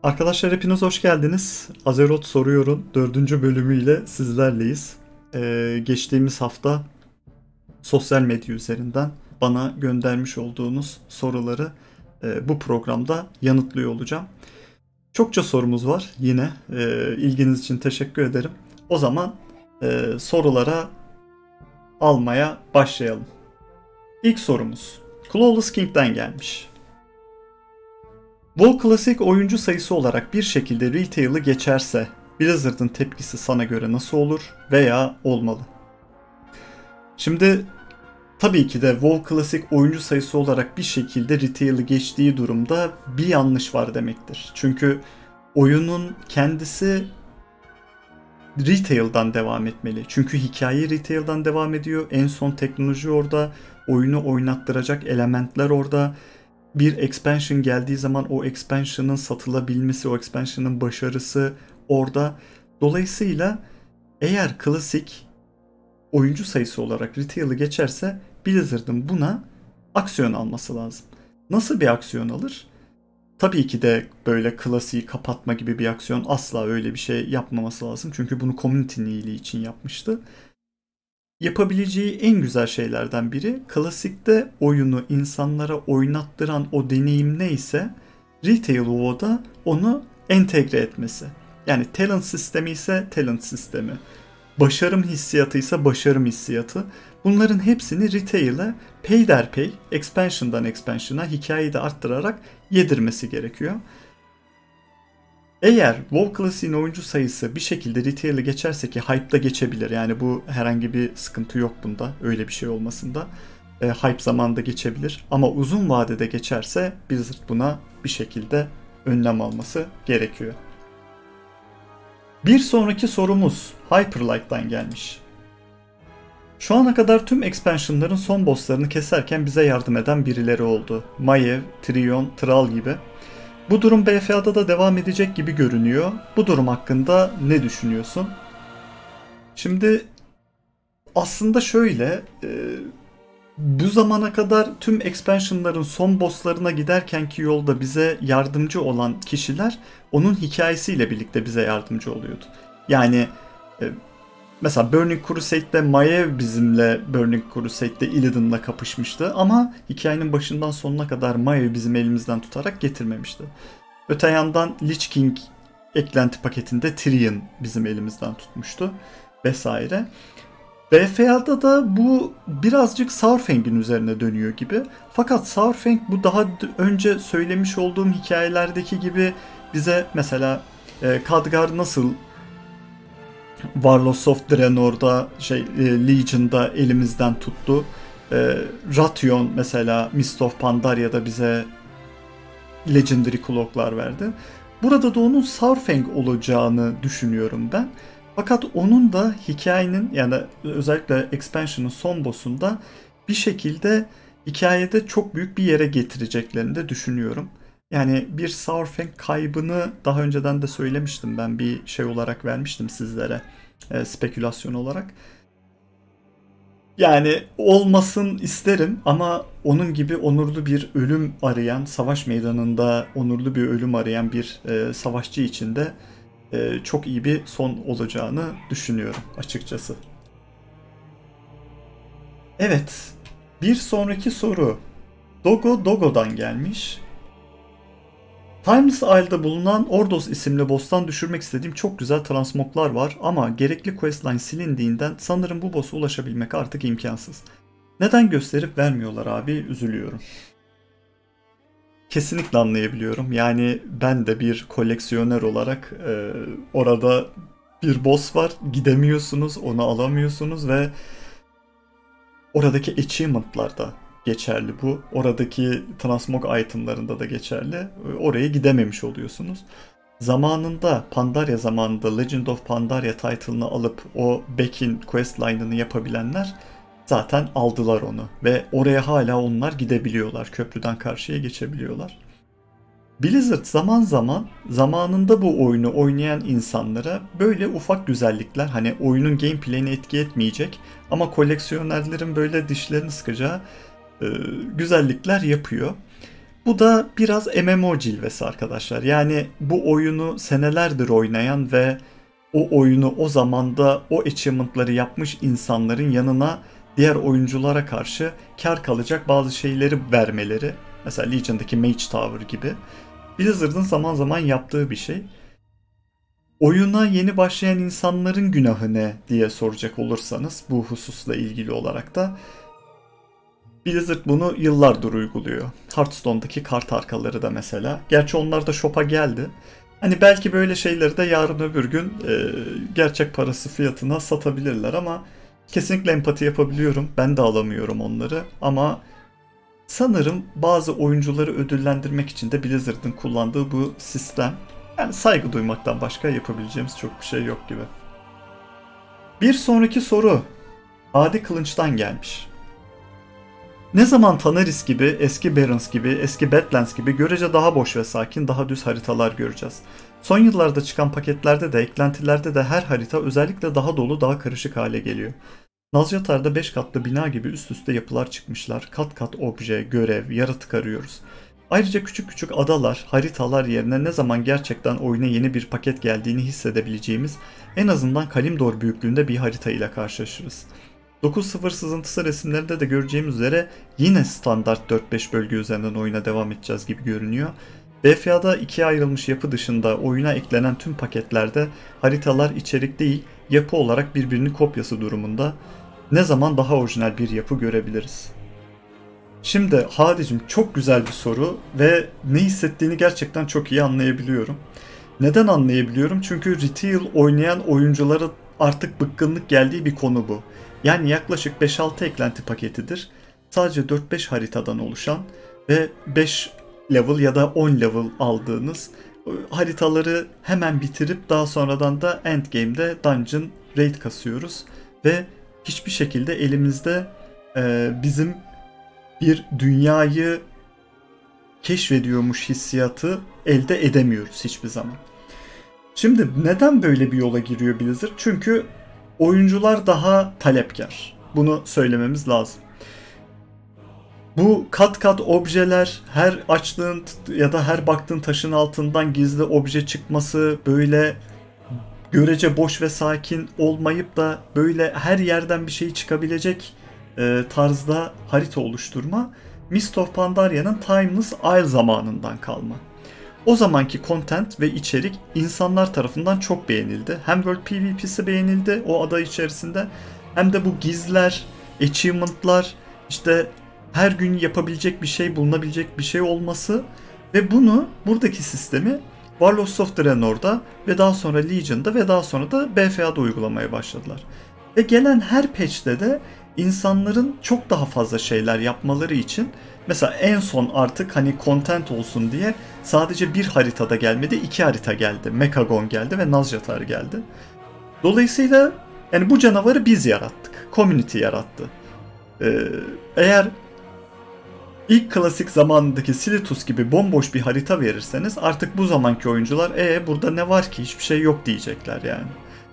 Arkadaşlar hepiniz hoş geldiniz. Azeroth Soruyor'un 4. bölümüyle sizlerleyiz. Geçtiğimiz hafta sosyal medya üzerinden bana göndermiş olduğunuz soruları bu programda yanıtlıyor olacağım. Çokça sorumuz var yine. İlginiz için teşekkür ederim. O zaman sorulara almaya başlayalım. İlk sorumuz Clawless King'den gelmiş. WoW Classic oyuncu sayısı olarak bir şekilde retail'ı geçerse Blizzard'ın tepkisi sana göre nasıl olur veya olmalı? Şimdi tabii ki de WoW Classic oyuncu sayısı olarak bir şekilde retail'ı geçtiği durumda bir yanlış var demektir. Çünkü oyunun kendisi retail'dan devam etmeli. Çünkü hikaye retail'dan devam ediyor. En son teknoloji orada, oyunu oynattıracak elementler orada. Bir expansion geldiği zaman o expansion'ın satılabilmesi, o expansion'ın başarısı orada. Dolayısıyla eğer klasik oyuncu sayısı olarak retail'ı geçerse Blizzard'ın buna aksiyon alması lazım. Nasıl bir aksiyon alır? Tabii ki de böyle klasiği kapatma gibi bir aksiyon, asla öyle bir şey yapmaması lazım. Çünkü bunu community'nin iyiliği için yapmıştı. Yapabileceği en güzel şeylerden biri, klasikte oyunu insanlara oynattıran o deneyim neyse Retail WoW'da onu entegre etmesi. Yani talent sistemi ise talent sistemi, başarım hissiyatı ise başarım hissiyatı. Bunların hepsini Retail'e peyderpey, expansion'dan expansion'a hikayeyi de arttırarak yedirmesi gerekiyor. Eğer WoW Classic'in oyuncu sayısı bir şekilde retail'e geçerse, ki hype'da geçebilir. Yani bu herhangi bir sıkıntı yok bunda. Öyle bir şey olmasında. Hype zamanında geçebilir. Ama uzun vadede geçerse Blizzard buna bir şekilde önlem alması gerekiyor. Bir sonraki sorumuz Hyperlight'tan gelmiş. Şu ana kadar tüm expansion'ların son bosslarını keserken bize yardım eden birileri oldu. Maiev, Trion, Thrall gibi. Bu durum BFA'da da devam edecek gibi görünüyor. Bu durum hakkında ne düşünüyorsun? Şimdi aslında şöyle, bu zamana kadar tüm expansion'ların son bosslarına giderkenki yolda bize yardımcı olan kişiler onun hikayesiyle birlikte bize yardımcı oluyordu. Yani mesela Burning Crusade'de Maiev bizimle Burning Crusade'de Illidan'la kapışmıştı ama hikayenin başından sonuna kadar Maiev bizim elimizden tutarak getirmemişti. Öte yandan Lich King eklenti paketinde Tyrion bizim elimizden tutmuştu vesaire. BFA'da da bu birazcık Saurfang'in üzerine dönüyor gibi. Fakat Saurfang bu daha önce söylemiş olduğum hikayelerdeki gibi bize mesela Khadgar nasıl Warlords of Draenor'da Legion'da elimizden tuttu. Ration mesela Mist of Pandaria'da bize Legendary Cloak'lar verdi. Burada da onun Saurfang olacağını düşünüyorum ben. Fakat onun da hikayenin, yani özellikle expansion'ın son boss'unda bir şekilde hikayede çok büyük bir yere getireceklerini de düşünüyorum. Yani bir Saurfang kaybını daha önceden de söylemiştim, ben bir şey olarak vermiştim sizlere, spekülasyon olarak. Yani olmasın isterim ama onun gibi onurlu bir ölüm arayan, savaş meydanında onurlu bir ölüm arayan bir savaşçı için de çok iyi bir son olacağını düşünüyorum açıkçası. Evet, bir sonraki soru Dogo Dogo'dan gelmiş. Timeless Isle'da bulunan Ordos isimli boss'tan düşürmek istediğim çok güzel transmoglar var ama gerekli questline silindiğinden sanırım bu boss'a ulaşabilmek artık imkansız. Neden gösterip vermiyorlar abi, üzülüyorum. Kesinlikle anlayabiliyorum. Yani ben de bir koleksiyoner olarak orada bir boss var, gidemiyorsunuz, onu alamıyorsunuz ve oradaki achievement'lar da geçerli bu. Oradaki transmog itemlarında da geçerli. Oraya gidememiş oluyorsunuz. Zamanında Pandaria zamanında Legend of Pandaria title'ını alıp o Beck'in questline'ını yapabilenler zaten aldılar onu. Ve oraya hala onlar gidebiliyorlar. Köprüden karşıya geçebiliyorlar. Blizzard zaman zaman zamanında bu oyunu oynayan insanlara böyle ufak güzellikler, hani oyunun gameplay'ine etki etmeyecek ama koleksiyonerlerin böyle dişlerini sıkacağı güzellikler yapıyor. Bu da biraz MMO cilvesi arkadaşlar. Yani bu oyunu senelerdir oynayan ve o oyunu o zamanda o achievement'ları yapmış insanların yanına diğer oyunculara karşı kar kalacak bazı şeyleri vermeleri. Mesela Legion'daki Mage Tower gibi. Blizzard'ın zaman zaman yaptığı bir şey. Oyuna yeni başlayan insanların günahı ne diye soracak olursanız bu hususla ilgili olarak da Blizzard bunu yıllardır uyguluyor. Hearthstone'daki kart arkaları da mesela. Gerçi onlar da shop'a geldi. Hani belki böyle şeyleri de yarın öbür gün gerçek parası fiyatına satabilirler ama kesinlikle empati yapabiliyorum. Ben de alamıyorum onları ama sanırım bazı oyuncuları ödüllendirmek için de Blizzard'ın kullandığı bu sistem. Yani saygı duymaktan başka yapabileceğimiz çok bir şey yok gibi. Bir sonraki soru Adi Kılıç'tan gelmiş. Ne zaman Tanaris gibi, eski Barrens gibi, eski Badlands gibi görece daha boş ve sakin, daha düz haritalar göreceğiz. Son yıllarda çıkan paketlerde de, eklentilerde de her harita özellikle daha dolu, daha karışık hale geliyor. Nazjatar'da 5 katlı bina gibi üst üste yapılar çıkmışlar. Kat kat obje, görev, yaratık arıyoruz. Ayrıca küçük küçük adalar, haritalar yerine ne zaman gerçekten oyuna yeni bir paket geldiğini hissedebileceğimiz en azından Kalimdor büyüklüğünde bir harita ile karşılaşırız. 9.0 sızıntısı resimlerinde de göreceğimiz üzere yine standart 4-5 bölge üzerinden oyuna devam edeceğiz gibi görünüyor. BFA'da ikiye ayrılmış yapı dışında oyuna eklenen tüm paketlerde haritalar içerik değil, yapı olarak birbirinin kopyası durumunda. Ne zaman daha orijinal bir yapı görebiliriz? Şimdi Hadi'cim çok güzel bir soru ve ne hissettiğini gerçekten çok iyi anlayabiliyorum. Neden anlayabiliyorum? Çünkü retail oynayan oyunculara artık bıkkınlık geldiği bir konu bu. Yani yaklaşık 5-6 eklenti paketidir. Sadece 4-5 haritadan oluşan ve 5 level ya da 10 level aldığınız haritaları hemen bitirip daha sonradan da endgame'de dungeon raid kasıyoruz. Ve hiçbir şekilde elimizde bizim bir dünyayı keşfediyormuş hissiyatı elde edemiyoruz hiçbir zaman. Şimdi neden böyle bir yola giriyor Blizzard? Çünkü oyuncular daha talepkar. Bunu söylememiz lazım. Bu kat kat objeler, her açtığın ya da her baktığın taşın altından gizli obje çıkması, böyle görece boş ve sakin olmayıp da böyle her yerden bir şey çıkabilecek tarzda harita oluşturma, Mist of Pandaria'nın Timeless Isle zamanından kalma. O zamanki content ve içerik insanlar tarafından çok beğenildi. Hem World PvP'si beğenildi o ada içerisinde, hem de bu gizler, achievement'lar, işte her gün yapabilecek bir şey, bulunabilecek bir şey olması ve bunu, buradaki sistemi Warlords of Draenor'da ve daha sonra Legion'da ve daha sonra da BFA'da uygulamaya başladılar. Ve gelen her patch'te de insanların çok daha fazla şeyler yapmaları için, mesela en son artık hani content olsun diye sadece bir haritada gelmedi, 2 harita geldi. Mekagon geldi ve Nazjatar geldi. Dolayısıyla yani bu canavarı biz yarattık. Community yarattı. Eğer ilk klasik zamanındaki Silitus gibi bomboş bir harita verirseniz artık bu zamanki oyuncular burada ne var ki, hiçbir şey yok diyecekler yani.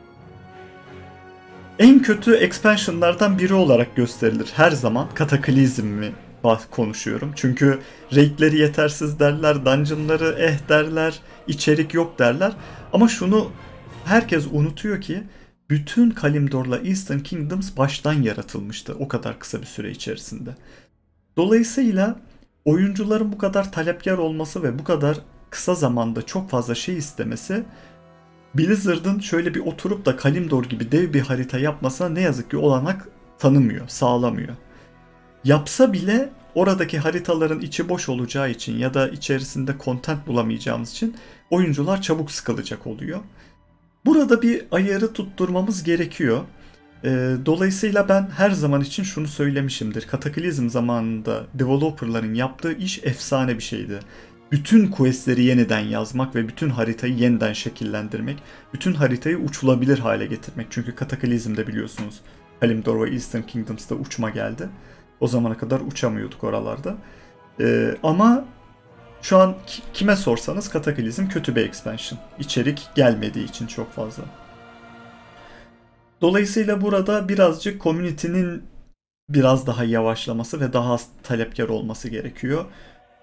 En kötü expansionlardan biri olarak gösterilir her zaman Kataklizm'i konuşuyorum. Çünkü raidleri yetersiz derler, dungeonları derler, içerik yok derler. Ama şunu herkes unutuyor ki bütün Kalimdor'la Eastern Kingdoms baştan yaratılmıştı o kadar kısa bir süre içerisinde. Dolayısıyla oyuncuların bu kadar talepkar olması ve bu kadar kısa zamanda çok fazla şey istemesi, Blizzard'ın şöyle bir oturup da Kalimdor gibi dev bir harita yapmasına ne yazık ki olanak tanımıyor, sağlamıyor. Yapsa bile oradaki haritaların içi boş olacağı için ya da içerisinde content bulamayacağımız için oyuncular çabuk sıkılacak oluyor. Burada bir ayarı tutturmamız gerekiyor. Dolayısıyla ben her zaman için şunu söylemişimdir. Kataklizm zamanında developerların yaptığı iş efsane bir şeydi. Bütün questleri yeniden yazmak ve bütün haritayı yeniden şekillendirmek, bütün haritayı uçulabilir hale getirmek. Çünkü Kataklizm'de biliyorsunuz Kalimdor ve Eastern Kingdoms'ta uçma geldi. O zamana kadar uçamıyorduk oralarda. Ama şu an kime sorsanız Kataklizm kötü bir expansion. İçerik gelmediği için çok fazla. Dolayısıyla burada birazcık community'nin biraz daha yavaşlaması ve daha az talepkar olması gerekiyor.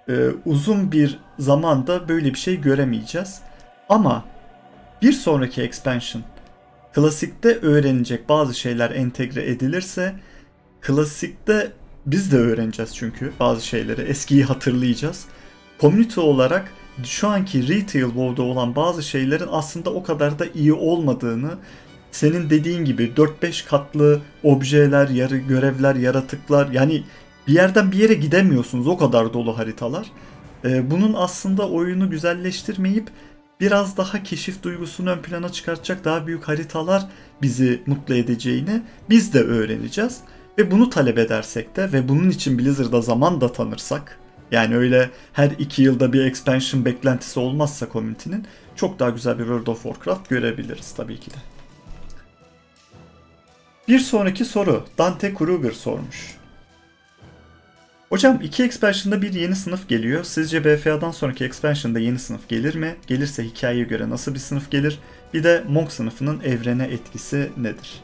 uzun bir zamanda böyle bir şey göremeyeceğiz. Ama bir sonraki expansion klasikte öğrenecek bazı şeyler entegre edilirse, klasikte biz de öğreneceğiz çünkü bazı şeyleri, eskiyi hatırlayacağız. Community olarak şu anki Retail WoW'da olan bazı şeylerin aslında o kadar da iyi olmadığını, senin dediğin gibi 4-5 katlı objeler, görevler, yaratıklar, yani bir yerden bir yere gidemiyorsunuz, o kadar dolu haritalar. Bunun aslında oyunu güzelleştirmeyip biraz daha keşif duygusunu ön plana çıkartacak daha büyük haritalar bizi mutlu edeceğini biz de öğreneceğiz. Ve bunu talep edersek de ve bunun için Blizzard'a zaman da tanırsak, yani öyle her 2 yılda bir expansion beklentisi olmazsa community'nin, çok daha güzel bir World of Warcraft görebiliriz tabii ki de. Bir sonraki soru Dante Kruger sormuş. Hocam 2 expansion'da bir yeni sınıf geliyor. Sizce BFA'dan sonraki expansion'da yeni sınıf gelir mi? Gelirse hikayeye göre nasıl bir sınıf gelir? Bir de Monk sınıfının evrene etkisi nedir?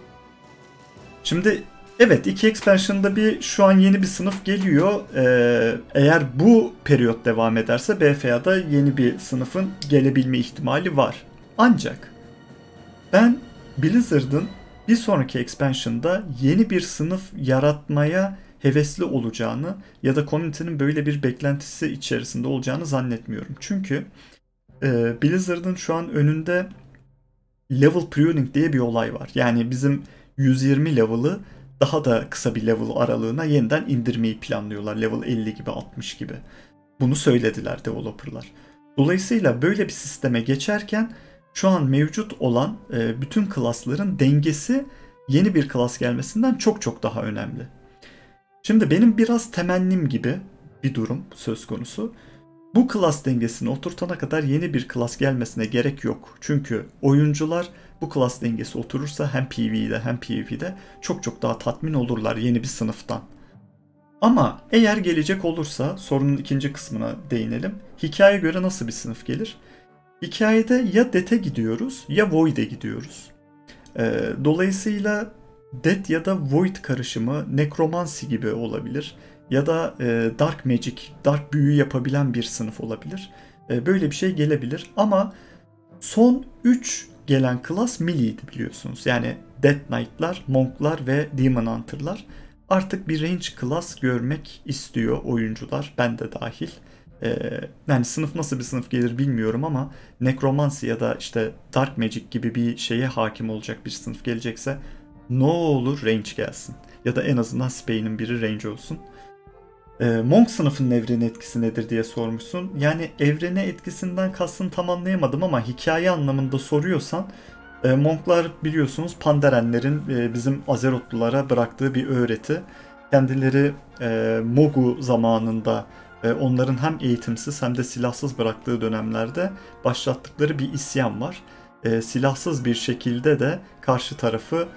Şimdi evet, 2 expansion'da şu an yeni bir sınıf geliyor. Eğer bu periyot devam ederse BFA'da yeni bir sınıfın gelebilme ihtimali var. Ancak ben Blizzard'ın bir sonraki expansion'da yeni bir sınıf yaratmaya hevesli olacağını ya da community'nin böyle bir beklentisi içerisinde olacağını zannetmiyorum. Çünkü Blizzard'ın şu an önünde level pruning diye bir olay var. Yani bizim 120 level'ı daha da kısa bir level aralığına yeniden indirmeyi planlıyorlar. Level 50 gibi, 60 gibi. Bunu söylediler developerlar. Dolayısıyla böyle bir sisteme geçerken şu an mevcut olan bütün klasların dengesi yeni bir klas gelmesinden çok çok daha önemli. Şimdi benim biraz temennim gibi bir durum söz konusu. Bu klas dengesini oturtana kadar yeni bir klas gelmesine gerek yok. Çünkü oyuncular bu klas dengesi oturursa hem PvE'de hem PvP'de çok çok daha tatmin olurlar yeni bir sınıftan. Ama eğer gelecek olursa sorunun ikinci kısmına değinelim. Hikayeye göre nasıl bir sınıf gelir? Hikayede ya Death'e gidiyoruz ya Void'e gidiyoruz. Dolayısıyla Death ya da Void karışımı nekromansi gibi olabilir. Ya da Dark Magic, Dark büyü yapabilen bir sınıf olabilir. Böyle bir şey gelebilir ama son 3 gelen klas Meelee'ydi biliyorsunuz. Yani Death Knight'lar, Monk'lar ve Demon Hunter'lar. Artık bir range class görmek istiyor oyuncular, ben de dahil. Yani sınıf nasıl bir sınıf gelir bilmiyorum ama Necromancy ya da işte Dark Magic gibi bir şeye hakim olacak bir sınıf gelecekse ne olur range gelsin. Ya da en azından Spain'in biri range olsun. Monk sınıfının evrene etkisi nedir diye sormuşsun. Yani evrene etkisinden kastını tam anlayamadım ama hikaye anlamında soruyorsan Monklar biliyorsunuz Pandarenlerin bizim Azerotlulara bıraktığı bir öğreti. Kendileri Mogu zamanında onların hem eğitimsiz hem de silahsız bıraktığı dönemlerde başlattıkları bir isyan var. Silahsız bir şekilde de karşı tarafı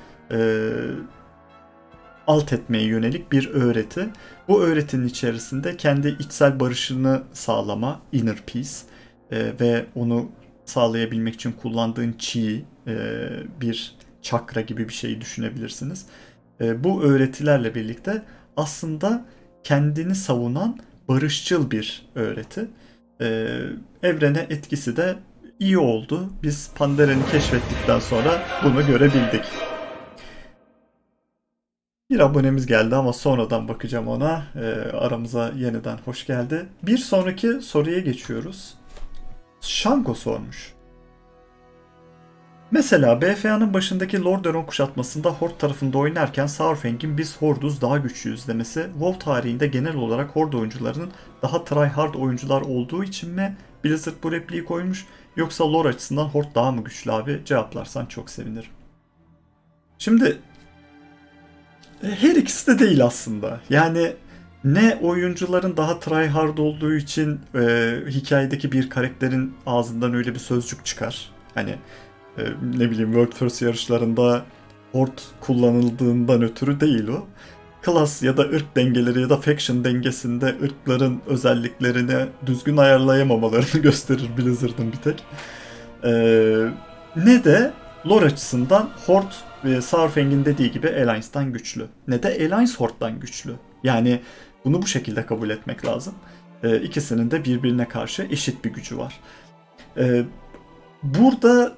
alt etmeye yönelik bir öğreti. Bu öğretinin içerisinde kendi içsel barışını sağlama, inner peace ve onu sağlayabilmek için kullandığın chi, bir çakra gibi bir şey düşünebilirsiniz. Bu öğretilerle birlikte aslında kendini savunan barışçıl bir öğreti. Evrene etkisi de iyi oldu. Biz Pandaren'i keşfettikten sonra bunu görebildik. Bir abonemiz geldi ama sonradan bakacağım ona. Aramıza yeniden hoş geldi. Bir sonraki soruya geçiyoruz. Shango sormuş. Mesela BFA'nın başındaki Lordaeron kuşatmasında Horde tarafında oynarken Saurfang'in biz Horde'uz daha güçlüyüz demesi WoW tarihinde genel olarak Horde oyuncularının daha tryhard oyuncular olduğu için mi Blizzard bu repliği koymuş, yoksa lore açısından Horde daha mı güçlü abi? Cevaplarsan çok sevinirim. Şimdi her ikisi de değil aslında. Yani ne oyuncuların daha tryhard olduğu için hikayedeki bir karakterin ağzından öyle bir sözcük çıkar. Hani ne bileyim World First yarışlarında Horde kullanıldığından ötürü değil o. Klas ya da ırk dengeleri ya da faction dengesinde ırkların özelliklerini düzgün ayarlayamamalarını gösterir Blizzard'ın bir tek. Ne de lore açısından Horde ve Saurfang'in dediği gibi Alliance'dan güçlü. Ne de Alliance Horde'dan güçlü. Yani bunu bu şekilde kabul etmek lazım. İkisinin de birbirine karşı eşit bir gücü var. Burada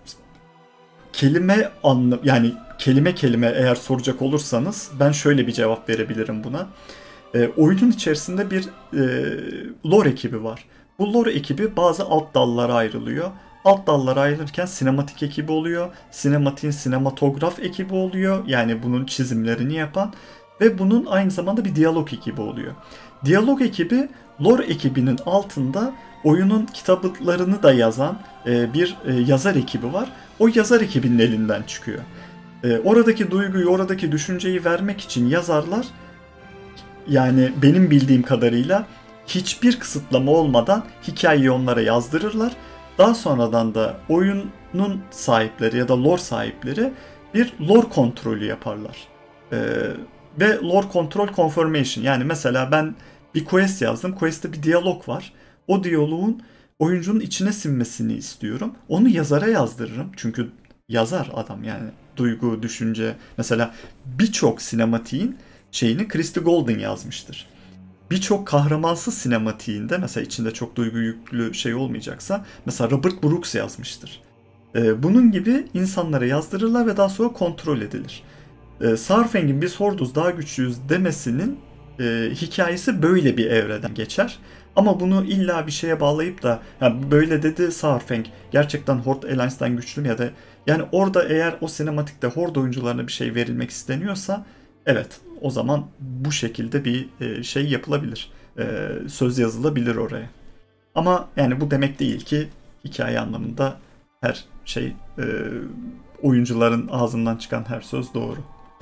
yani kelime kelime eğer soracak olursanız ben şöyle bir cevap verebilirim buna. Oyunun içerisinde bir lore ekibi var. Bu lore ekibi bazı alt dallara ayrılıyor. Alt dallara ayrılırken sinematik ekibi oluyor. Sinematiğin sinematograf ekibi oluyor. Yani bunun çizimlerini yapan. Ve bunun aynı zamanda bir diyalog ekibi oluyor. Diyalog ekibi lore ekibinin altında oyunun kitaplarını da yazan bir yazar ekibi var. O yazar ekibinin elinden çıkıyor. Oradaki duyguyu, oradaki düşünceyi vermek için yazarlar, yani benim bildiğim kadarıyla hiçbir kısıtlama olmadan hikayeyi onlara yazdırırlar. Daha sonradan da oyunun sahipleri ya da lore sahipleri bir lore kontrolü yaparlar. Ve lore control confirmation, yani mesela ben bir quest yazdım. Quest'te bir diyalog var. O diyaloğun oyuncunun içine sinmesini istiyorum. Onu yazara yazdırırım. Çünkü yazar adam, yani duygu, düşünce. Mesela birçok sinematiğin şeyini Christie Golden yazmıştır. Birçok kahramansız sinematiğinde mesela içinde çok duygu yüklü şey olmayacaksa mesela Robert Brooks yazmıştır. Bunun gibi insanlara yazdırırlar ve daha sonra kontrol edilir. Saurfang'in biz Horduz daha güçlüyüz demesinin hikayesi böyle bir evreden geçer. Ama bunu illa bir şeye bağlayıp da yani böyle dedi Saurfang, gerçekten Horde Alliance'dan güçlü mü, ya da yani orada eğer o sinematikte Horde oyuncularına bir şey verilmek isteniyorsa evet, o zaman bu şekilde bir şey yapılabilir. Söz yazılabilir oraya. Ama yani bu demek değil ki hikaye anlamında her şey, oyuncuların ağzından çıkan her söz doğru.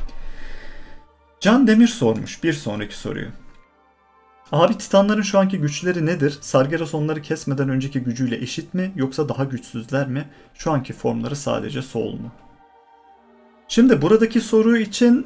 Can Demir sormuş bir sonraki soruyu. Abi Titanların şu anki güçleri nedir? Sargeras onları kesmeden önceki gücüyle eşit mi yoksa daha güçsüzler mi? Şu anki formları sadece Soul mu? Şimdi buradaki soru için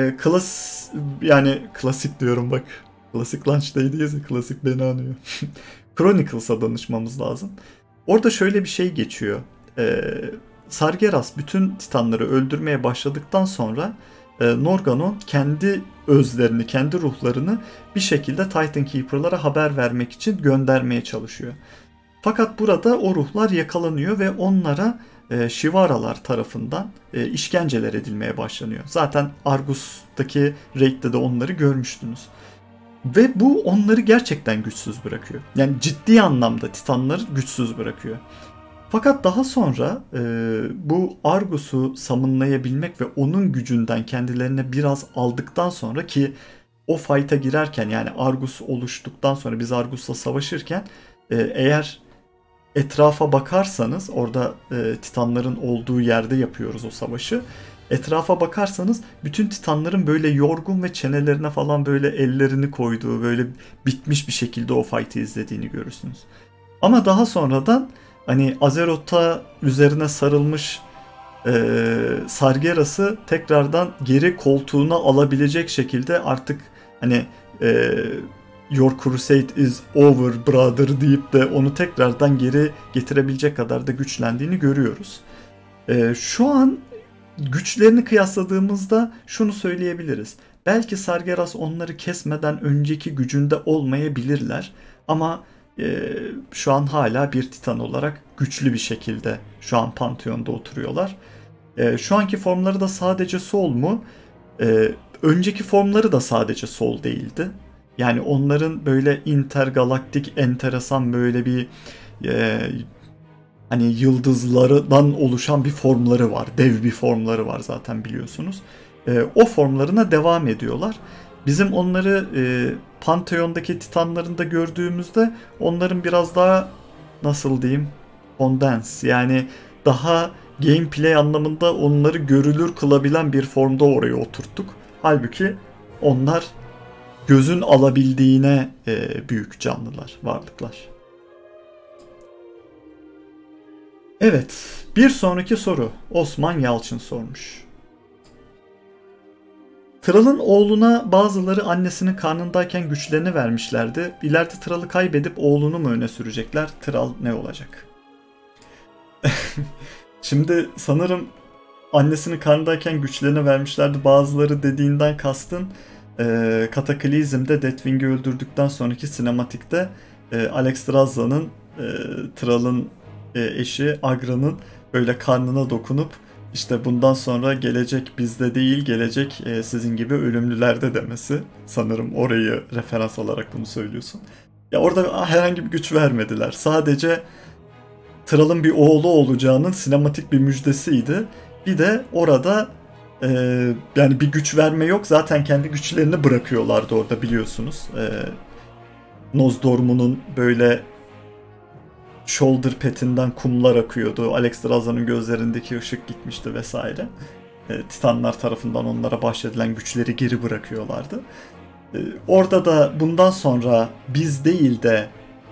yani klasik diyorum bak. Klasik Launch'tayız ya, klasik beni anıyor. Chronicles'a danışmamız lazım. Orada şöyle bir şey geçiyor. Sargeras bütün Titanları öldürmeye başladıktan sonra Norgannon kendi özlerini, kendi ruhlarını bir şekilde Titan Keeper'lara haber vermek için göndermeye çalışıyor. Fakat burada o ruhlar yakalanıyor ve onlara Shivaralar tarafından işkenceler edilmeye başlanıyor. Zaten Argus'taki raid'de de onları görmüştünüz. Ve bu onları gerçekten güçsüz bırakıyor. Yani ciddi anlamda Titanları güçsüz bırakıyor. Fakat daha sonra bu Argus'u summonlayabilmek ve onun gücünden kendilerine biraz aldıktan sonra, ki o fight'a girerken yani Argus oluştuktan sonra biz Argus'la savaşırken eğer etrafa bakarsanız orada Titanların olduğu yerde yapıyoruz o savaşı. Etrafa bakarsanız bütün Titanların böyle yorgun ve çenelerine falan böyle ellerini koyduğu, böyle bitmiş bir şekilde o fight'ı izlediğini görürsünüz. Ama daha sonradan hani Azeroth'a üzerine sarılmış Sargeras'ı tekrardan geri koltuğuna alabilecek şekilde artık hani Your Crusade is over brother deyip de onu tekrardan geri getirebilecek kadar da güçlendiğini görüyoruz. Şu an güçlerini kıyasladığımızda şunu söyleyebiliriz. Belki Sargeras onları kesmeden önceki gücünde olmayabilirler ama şu an hala bir Titan olarak güçlü bir şekilde şu an Pantheon'da oturuyorlar. Şu anki formları da sadece Soul mu? Önceki formları da sadece Soul değildi. Yani onların böyle intergalaktik, enteresan böyle bir hani yıldızlardan oluşan bir formları var. Dev bir formları var zaten biliyorsunuz. O formlarına devam ediyorlar. Bizim onları Pantheon'daki Titanlarında gördüğümüzde onların biraz daha nasıl diyeyim, condens, yani daha gameplay anlamında onları görülür kılabilen bir formda oraya oturttuk. Halbuki onlar gözün alabildiğine büyük canlılar, varlıklar. Evet, bir sonraki soru Osman Yalçın sormuş. Trall'ın oğluna bazıları annesinin karnındayken güçlerini vermişlerdi. İleride Trall'ı kaybedip oğlunu mu öne sürecekler? Trall ne olacak? Şimdi sanırım annesinin karnındayken güçlerini vermişlerdi bazıları dediğinden kastın Kataklizm'de Deathwing'i öldürdükten sonraki sinematikte Alexstrasza'nın, Thrall'ın eşi Agra'nın böyle karnına dokunup işte bundan sonra gelecek bizde değil, gelecek sizin gibi ölümlülerde demesi. Sanırım orayı referans alarak bunu söylüyorsun. Ya orada herhangi bir güç vermediler. Sadece Thrall'ın bir oğlu olacağının sinematik bir müjdesiydi. Bir de orada yani bir güç verme yok. Zaten kendi güçlerini bırakıyorlardı orada, biliyorsunuz. Nozdormu'nun böyle shoulder pad'inden kumlar akıyordu. Alexstrasza'nın gözlerindeki ışık gitmişti vesaire. Titanlar tarafından onlara bahşedilen güçleri geri bırakıyorlardı. Orada da bundan sonra biz değil de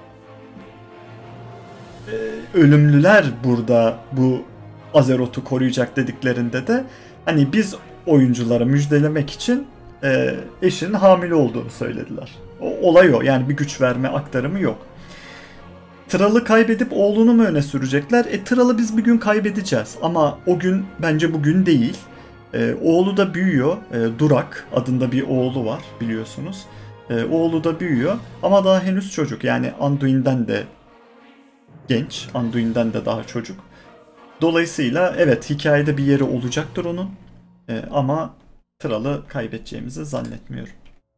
ölümlüler burada bu Azeroth'u koruyacak dediklerinde de hani biz oyunculara müjdelemek için eşinin hamile olduğunu söylediler. Olay o. Yani bir güç verme aktarımı yok. Thrall'ı kaybedip oğlunu mu öne sürecekler? Thrall'ı biz bir gün kaybedeceğiz. Ama o gün bence bugün değil. Oğlu da büyüyor. Durak adında bir oğlu var, biliyorsunuz. Oğlu da büyüyor. Ama daha henüz çocuk. Yani Anduin'den de genç. Anduin'den de daha çocuk. Dolayısıyla evet, hikayede bir yeri olacaktır onun. Ama Thrall'ı kaybedeceğimizi zannetmiyorum.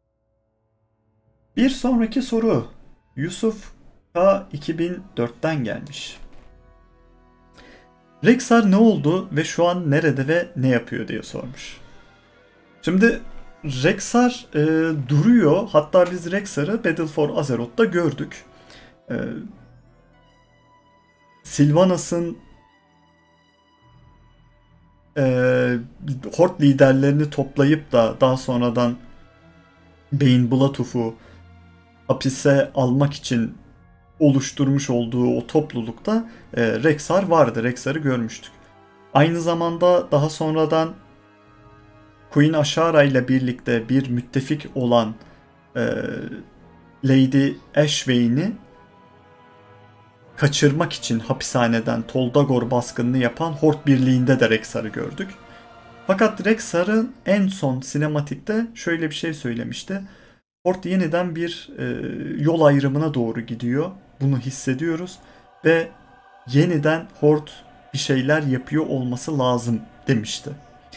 Bir sonraki soru. Yusuf K 2004'ten gelmiş. Rexxar ne oldu ve şu an nerede ve ne yapıyor diye sormuş. Şimdi Rexxar duruyor. Hatta biz Rexxar'ı Battle for Azeroth'ta gördük. Sylvanas'ın Horde liderlerini toplayıp da daha sonradan Bane Bloodhoof'u hapise almak için oluşturmuş olduğu o toplulukta Rexxar vardı. Rexxar'ı görmüştük. Aynı zamanda daha sonradan Queen Ashara ile birlikte bir müttefik olan Lady Ashvane'i kaçırmak için hapishaneden Tol Dagor baskınını yapan Horde birliğinde de Rexxar'ı gördük. Fakat Rexxar'ın en son sinematikte şöyle bir şey söylemişti. Horde yeniden bir yol ayrımına doğru gidiyor. Bunu hissediyoruz ve yeniden Horde bir şeyler yapıyor olması lazım demişti.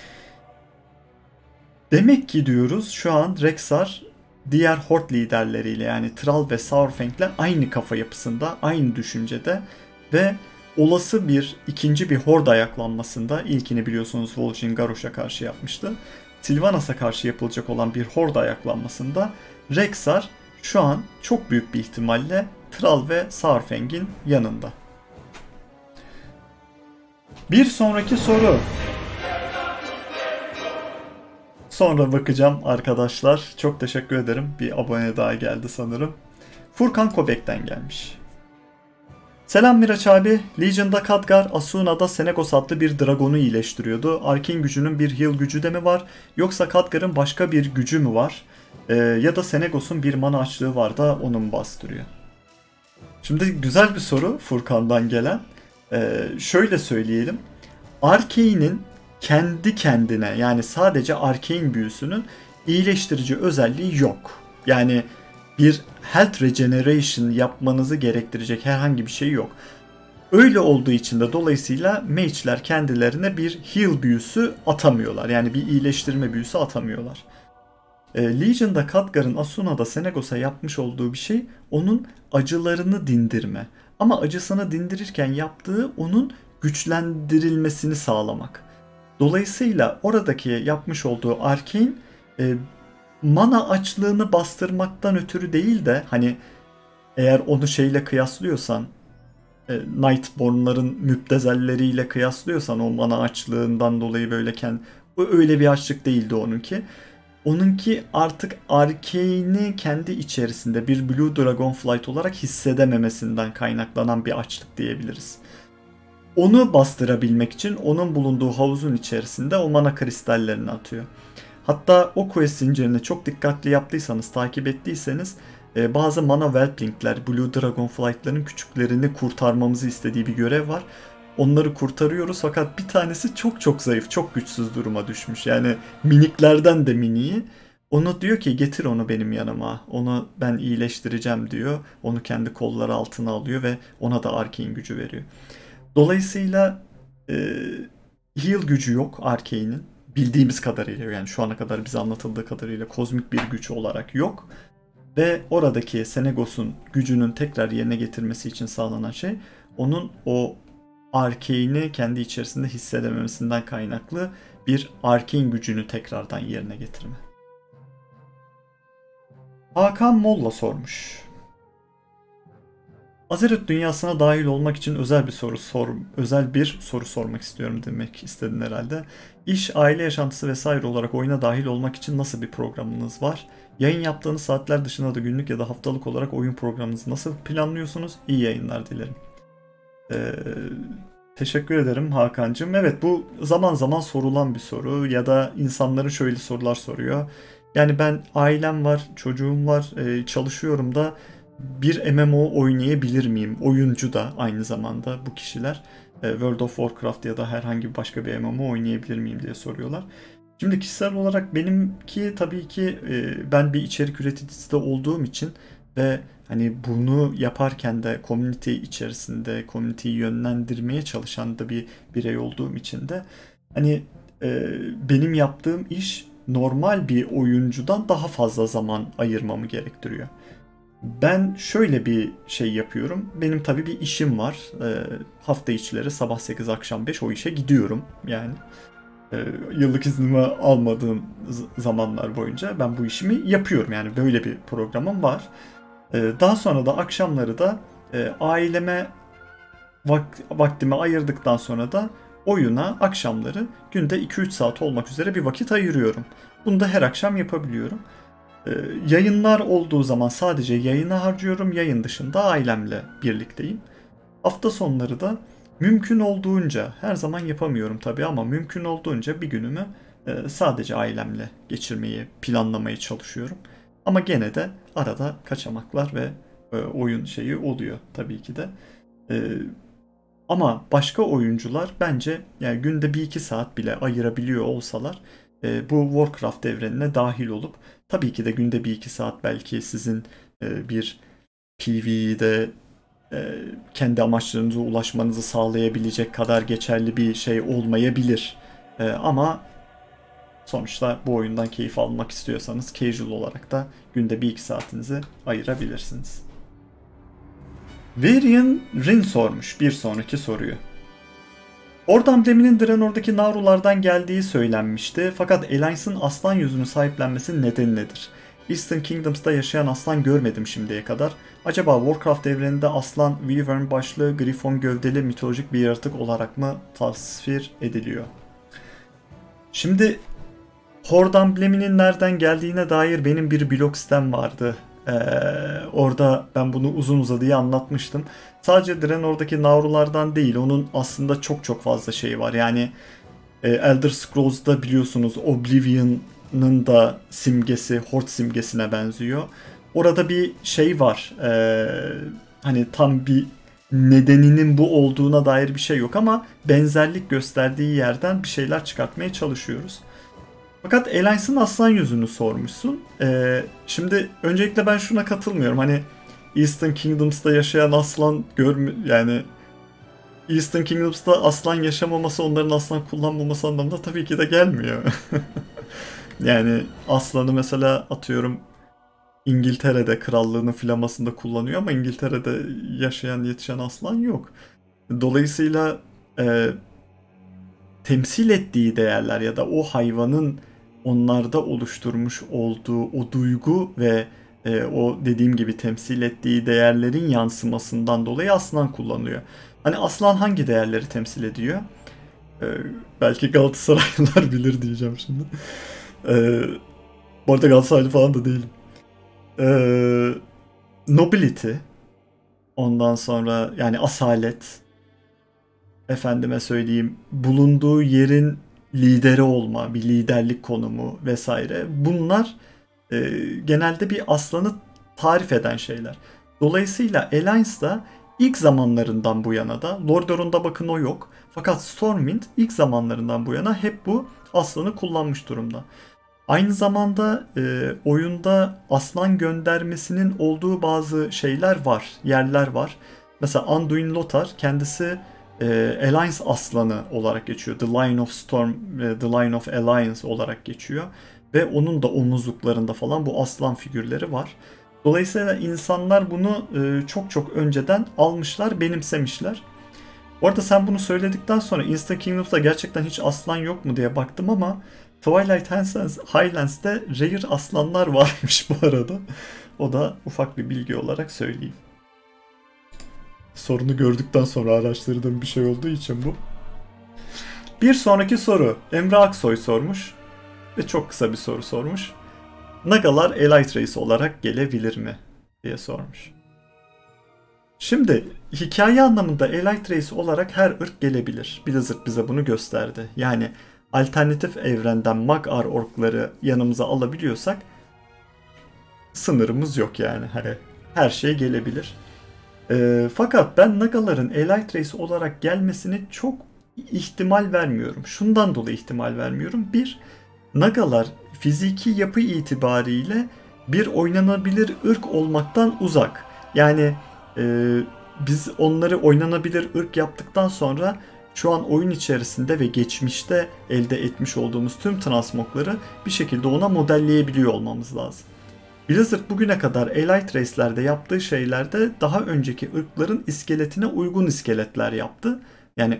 Demek ki diyoruz şu an Rexxar diğer Horde liderleriyle, yani Thrall ve Saurfang'le aynı kafa yapısında, aynı düşüncede ve olası bir ikinci bir Horde ayaklanmasında, ilkini biliyorsunuz Vol'jin Garrosh'a karşı yapmıştı. Sylvanas'a karşı yapılacak olan bir Horde ayaklanmasında Rexxar şu an çok büyük bir ihtimalle Thrall ve Saurfang'in yanında. Bir sonraki soru. Sonra bakacağım arkadaşlar. Çok teşekkür ederim. Bir abone daha geldi sanırım. Furkan Kobek'ten gelmiş. Selam Miraç abi. Legion'da Khadgar, Asuna'da Senegos adlı bir dragonu iyileştiriyordu. Arcane gücünün bir heal gücü de mi var? Yoksa Khadgar'ın başka bir gücü mü var? Ya da Senegos'un bir mana açlığı var da onu mu bastırıyor? Şimdi güzel bir soru Furkan'dan gelen. Şöyle söyleyelim. Arcane'in kendi kendine, yani sadece Arcane büyüsünün iyileştirici özelliği yok. Yani bir health regeneration yapmanızı gerektirecek herhangi bir şey yok. Öyle olduğu için de dolayısıyla mage'ler kendilerine bir heal büyüsü atamıyorlar. Yani bir iyileştirme büyüsü atamıyorlar. Legion'da Khadgar'ın Asuna'da Senegos'a yapmış olduğu bir şey onun acılarını dindirme. Ama acısını dindirirken yaptığı onun güçlendirilmesini sağlamak. Dolayısıyla oradaki yapmış olduğu Arcane mana açlığını bastırmaktan ötürü değil de, hani eğer onu şeyle kıyaslıyorsan, Nightborn'ların müptezelleriyle kıyaslıyorsan, o mana açlığından dolayı böyleken, öyle bir açlık değildi onunki. Onunki artık Arcane'i kendi içerisinde bir Blue Dragonflight olarak hissedememesinden kaynaklanan bir açlık diyebiliriz. Onu bastırabilmek için onun bulunduğu havuzun içerisinde o mana kristallerini atıyor. Hatta o quest zincirini çok dikkatli yaptıysanız, takip ettiyseniz bazı mana whelplingler, Blue Dragonflight'ların küçüklerini kurtarmamızı istediği bir görev var. Onları kurtarıyoruz fakat bir tanesi çok çok zayıf, çok güçsüz duruma düşmüş. Yani miniklerden de miniği. Onu diyor ki getir onu benim yanıma. Onu ben iyileştireceğim diyor. Onu kendi kolları altına alıyor ve ona da Arcane gücü veriyor. Dolayısıyla e, heal gücü yok Arcane'in. Bildiğimiz kadarıyla, yani şu ana kadar bize anlatıldığı kadarıyla kozmik bir güç olarak yok. Ve oradaki Senegos'un gücünün tekrar yerine getirmesi için sağlanan şey onun o Arcane'i kendi içerisinde hissedememesinden kaynaklı bir Arcane gücünü tekrardan yerine getirme. Hakan Molla sormuş. Azeroth dünyasına dahil olmak için özel bir soru sormak istiyorum demek istedin herhalde. İş, aile yaşantısı vesaire olarak oyuna dahil olmak için nasıl bir programınız var? Yayın yaptığınız saatler dışında da günlük ya da haftalık olarak oyun programınızı nasıl planlıyorsunuz? İyi yayınlar dilerim. Teşekkür ederim Hakan'cığım. Evet, bu zaman zaman sorulan bir soru ya da insanların şöyle sorular soruyor. Yani ben ailem var, çocuğum var, çalışıyorum da bir MMO oynayabilir miyim? Oyuncu da aynı zamanda bu kişiler. World of Warcraft ya da herhangi başka bir MMO oynayabilir miyim diye soruyorlar. Şimdi kişisel olarak benimki tabii ki ben bir içerik üreticisi de olduğum için ve hani bunu yaparken de community içerisinde community'yi yönlendirmeye çalışan da bir birey olduğum için de hani benim yaptığım iş normal bir oyuncudan daha fazla zaman ayırmamı gerektiriyor. Ben şöyle bir şey yapıyorum. Benim tabii bir işim var. Hafta içleri sabah 8 akşam 5 o işe gidiyorum. Yani yıllık iznimi almadığım zamanlar boyunca ben bu işimi yapıyorum. Yani böyle bir programım var. Daha sonra da akşamları da aileme vaktimi ayırdıktan sonra da oyuna akşamları günde 2-3 saat olmak üzere bir vakit ayırıyorum. Bunu da her akşam yapabiliyorum. Yayınlar olduğu zaman sadece yayına harcıyorum. Yayın dışında ailemle birlikteyim. Hafta sonları da mümkün olduğunca, her zaman yapamıyorum tabii ama mümkün olduğunca bir günümü sadece ailemle geçirmeyi planlamaya çalışıyorum. Ama gene de arada kaçamaklar ve oyun şeyi oluyor tabii ki de. Ama başka oyuncular bence yani günde 1-2 saat bile ayırabiliyor olsalar bu Warcraft evrenine dahil olup tabii ki de günde 1-2 saat belki sizin bir PvE'de kendi amaçlarınıza ulaşmanızı sağlayabilecek kadar geçerli bir şey olmayabilir. Ama sonuçta bu oyundan keyif almak istiyorsanız casual olarak da günde 1-2 saatinizi ayırabilirsiniz. Varian Rin sormuş bir sonraki soruyu. Orda ambleminin Draenor'daki Naurulardan geldiği söylenmişti fakat Alliance'ın aslan yüzünü sahiplenmesinin nedeni nedir? Eastern Kingdoms'ta yaşayan aslan görmedim şimdiye kadar. Acaba Warcraft evreninde aslan, Wyvern başlı, Griffon gövdeli mitolojik bir yaratık olarak mı tasvir ediliyor? Şimdi Horde ambleminin nereden geldiğine dair benim bir blog sitem vardı. Orada ben bunu uzun uzadıya anlatmıştım. Sadece Draenor'daki Naurulardan değil, onun aslında çok çok fazla şeyi var. Yani Elder Scrolls'da biliyorsunuz Oblivion'ın da simgesi Horde simgesine benziyor. Orada bir şey var. Hani tam bir nedeninin bu olduğuna dair bir şey yok ama benzerlik gösterdiği yerden bir şeyler çıkartmaya çalışıyoruz. Fakat Alliance'ın aslan yüzünü sormuşsun. Şimdi öncelikle ben şuna katılmıyorum. Hani Eastern Kingdoms'ta yaşayan aslan yani Eastern Kingdoms'ta aslan yaşamaması onların aslan kullanmaması anlamında tabii ki de gelmiyor. Yani aslanı mesela atıyorum İngiltere'de krallığının flamasında kullanıyor ama İngiltere'de yaşayan yetişen aslan yok. Dolayısıyla temsil ettiği değerler ya da o hayvanın onlarda oluşturmuş olduğu o duygu ve o dediğim gibi temsil ettiği değerlerin yansımasından dolayı aslan kullanılıyor. Hani aslan hangi değerleri temsil ediyor? Belki Galatasaraylılar bilir diyeceğim şimdi. Bu arada Galatasaraylı falan da değilim. Nobility, ondan sonra yani asalet, efendime söyleyeyim bulunduğu yerin lideri olma, bir liderlik konumu vesaire. Bunlar genelde bir aslanı tarif eden şeyler. Dolayısıyla Alliance'da ilk zamanlarından bu yana da Lordor'unda bakın o yok. Fakat Stormwind ilk zamanlarından bu yana hep bu aslanı kullanmış durumda. Aynı zamanda oyunda aslan göndermesinin olduğu bazı şeyler var, yerler var. Mesela Anduin Lothar kendisi Alliance aslanı olarak geçiyor. The Lion of Storm, The Lion of Alliance olarak geçiyor. Ve onun da omuzluklarında falan bu aslan figürleri var. Dolayısıyla insanlar bunu çok çok önceden almışlar, benimsemişler. Bu arada sen bunu söyledikten sonra Instant Kingdoms'da gerçekten hiç aslan yok mu diye baktım ama Twilight Highlands'te rare aslanlar varmış bu arada. O da ufak bir bilgi olarak söyleyeyim. Sorunu gördükten sonra araştırdığım bir şey olduğu için bu. Bir sonraki soru Emre Aksoy sormuş ve çok kısa bir soru sormuş. Nagalar Elite Race olarak gelebilir mi diye sormuş. Şimdi hikaye anlamında Elite Race olarak her ırk gelebilir. Blizzard bize bunu gösterdi. Yani alternatif evrenden Mag-Ar orkları yanımıza alabiliyorsak sınırımız yok yani. Hani her şey gelebilir. Fakat ben Nagaların Elite Race olarak gelmesini çok ihtimal vermiyorum. Şundan dolayı ihtimal vermiyorum. Bir, Nagalar fiziki yapı itibariyle bir oynanabilir ırk olmaktan uzak. Yani biz onları oynanabilir ırk yaptıktan sonra şu an oyun içerisinde ve geçmişte elde etmiş olduğumuz tüm transmogları bir şekilde ona modelleyebiliyor olmamız lazım. Blizzard bugüne kadar Elite Race'lerde yaptığı şeylerde daha önceki ırkların iskeletine uygun iskeletler yaptı. Yani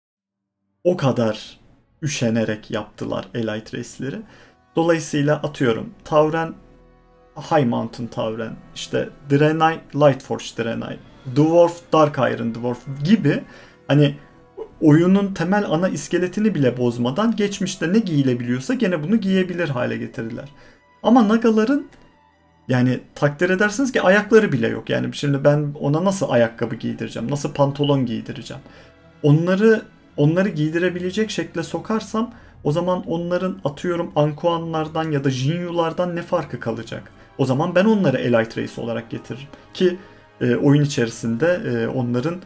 o kadar üşenerek yaptılar Elite Race'leri. Dolayısıyla atıyorum Tauren, High Mountain Tauren, işte Draenei, Lightforge Draenei, Dwarf, Dark Iron Dwarf gibi hani oyunun temel ana iskeletini bile bozmadan geçmişte ne giyilebiliyorsa gene bunu giyebilir hale getirdiler. Ama Nagaların yani takdir edersiniz ki ayakları bile yok. Yani şimdi ben ona nasıl ayakkabı giydireceğim, nasıl pantolon giydireceğim? Onları giydirebilecek şekle sokarsam o zaman onların atıyorum Ankuanlardan ya da Jinyulardan ne farkı kalacak? O zaman ben onları Elite Race olarak getiririm. Ki oyun içerisinde onların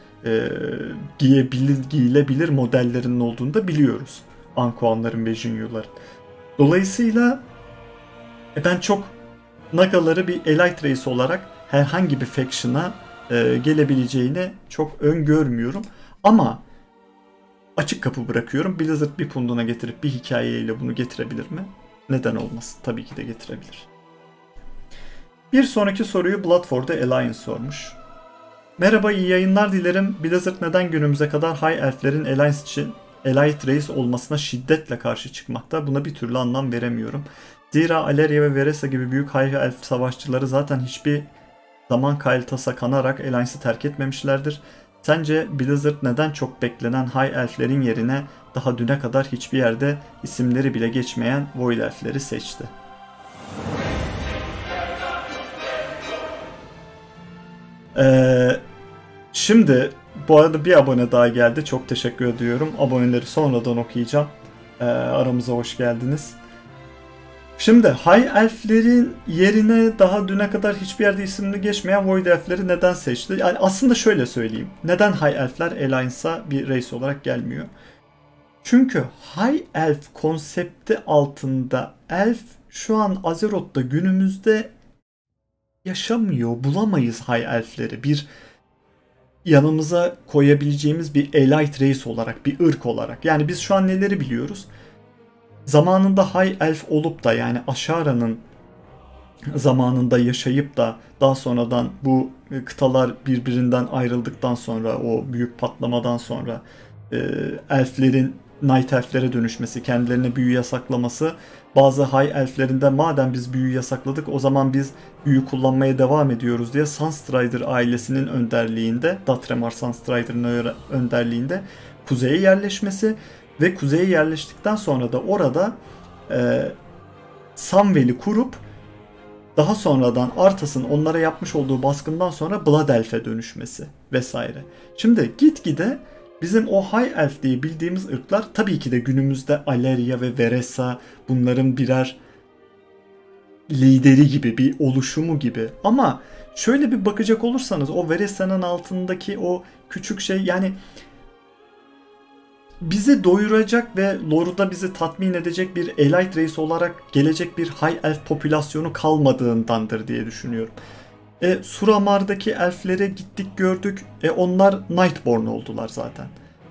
giyilebilir modellerinin olduğunu da biliyoruz. Ankuanların ve Jinyuların. Dolayısıyla ben çok Nagaları bir Elite Race olarak herhangi bir faction'a gelebileceğini çok öngörmüyorum. Ama açık kapı bırakıyorum. Blizzard bir punduna getirip bir hikayeyle bunu getirebilir mi? Neden olmasın? Tabii ki de getirebilir. Bir sonraki soruyu Blood for the Alliance sormuş. Merhaba, iyi yayınlar dilerim. Blizzard neden günümüze kadar High Elf'lerin Alliance için Elite Race olmasına şiddetle karşı çıkmakta? Buna bir türlü anlam veremiyorum. Zira Alleria ve Veresa gibi büyük High Elf savaşçıları zaten hiçbir zaman Kael'Thas'a kanarak Alliance'ı terk etmemişlerdir. Sence Blizzard neden çok beklenen High Elf'lerin yerine daha düne kadar hiçbir yerde isimleri bile geçmeyen Void Elf'leri seçti? Şimdi bu arada bir abone daha geldi. Çok teşekkür ediyorum. Aboneleri sonradan okuyacağım. Aramıza hoş geldiniz. Şimdi High Elf'lerin yerine daha düne kadar hiçbir yerde isimli geçmeyen Void Elf'leri neden seçti? Yani aslında şöyle söyleyeyim. Neden High Elf'ler Alliance'a bir race olarak gelmiyor? Çünkü High Elf konsepti altında Elf şu an Azeroth'ta günümüzde yaşamıyor. Bulamayız High Elf'leri. Bir yanımıza koyabileceğimiz bir Elite Race olarak, bir ırk olarak. Yani biz şu an neleri biliyoruz? Zamanında High Elf olup da yani Ashara'nın zamanında yaşayıp da daha sonradan bu kıtalar birbirinden ayrıldıktan sonra o büyük patlamadan sonra elflerin Night Elf'lere dönüşmesi, kendilerine büyü yasaklaması, bazı High Elf'lerinde madem biz büyü yasakladık o zaman biz büyü kullanmaya devam ediyoruz diye Sunstrider ailesinin önderliğinde, Datremar Sunstrider'ın önderliğinde kuzeye yerleşmesi ve kuzeye yerleştikten sonra da orada Sunwell'i kurup daha sonradan Arthas'ın onlara yapmış olduğu baskından sonra Blood Elf'e dönüşmesi vesaire. Şimdi gitgide bizim o High Elf diye bildiğimiz ırklar tabii ki de günümüzde Alleria ve Veresa bunların birer lideri gibi, bir oluşumu gibi. Ama şöyle bir bakacak olursanız o Veresa'nın altındaki o küçük şey yani bizi doyuracak ve lore'da bizi tatmin edecek bir Elite Race olarak gelecek bir High Elf popülasyonu kalmadığındandır diye düşünüyorum. Suramar'daki elfleri gittik gördük. Onlar Nightborn oldular zaten.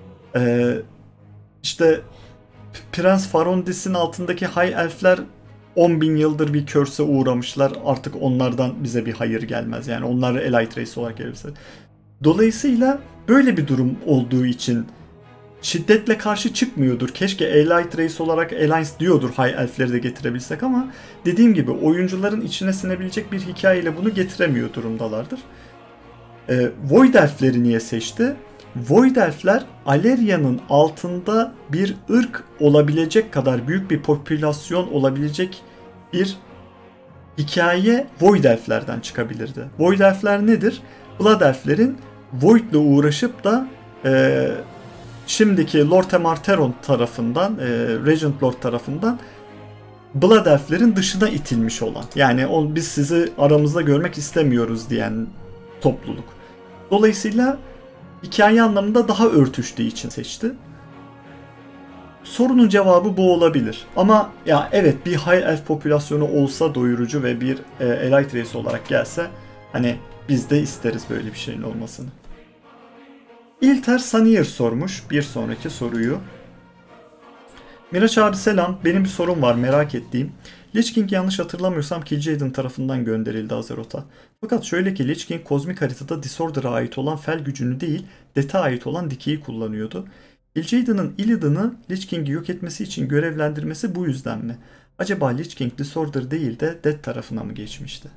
İşte Prens Farondis'in altındaki High Elf'ler 10.000 yıldır bir curse'e uğramışlar. Artık onlardan bize bir hayır gelmez. Yani onlar Elite Race olarak gelirse. Dolayısıyla böyle bir durum olduğu için şiddetle karşı çıkmıyordur. Keşke Elite Race olarak Alliance diyordur High Elf'leri de getirebilsek ama dediğim gibi oyuncuların içine sinebilecek bir hikayeyle bunu getiremiyor durumdalardır. Void Elf'leri niye seçti? Void Elf'ler Aleria'nın altında bir ırk olabilecek kadar büyük bir popülasyon olabilecek bir hikaye Void Elf'lerden çıkabilirdi. Void Elf'ler nedir? Blood Elf'lerin Void'le uğraşıp da şimdiki Lord Emarteron tarafından, Regent Lord tarafından Blood Elf'lerin dışına itilmiş olan, yani biz sizi aramızda görmek istemiyoruz diyen topluluk. Dolayısıyla hikaye anlamında daha örtüştüğü için seçti. Sorunun cevabı bu olabilir. Ama ya evet, bir High Elf popülasyonu olsa doyurucu ve bir Elite Race olarak gelse, hani biz de isteriz böyle bir şeyin olmasını. İlter Sanier sormuş bir sonraki soruyu. Miraç abi selam. Benim bir sorum var merak ettiğim. Lich King yanlış hatırlamıyorsam Kil'jaeden tarafından gönderildi Azeroth'a. Fakat şöyle ki Lich King kozmik haritada Disorder'a ait olan fel gücünü değil, Death'e ait olan dikeyi kullanıyordu. Kil'jaeden'ın Illidan'ı Lich King'i yok etmesi için görevlendirmesi bu yüzden mi? Acaba Lich King Disorder değil de Death tarafına mı geçmişti?